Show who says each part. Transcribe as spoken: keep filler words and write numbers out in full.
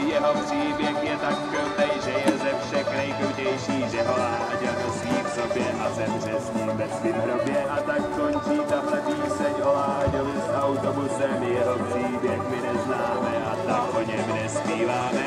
Speaker 1: jeho příběh je tak krutej, že je ze všech nejkrutější, že ho Láďa nosí v sobě a zemře s ním ve svým hrobě. A tak končí tahle píseň o Láďovi s autobusem, jeho příběh my neznáme a tak o něm nespíváme.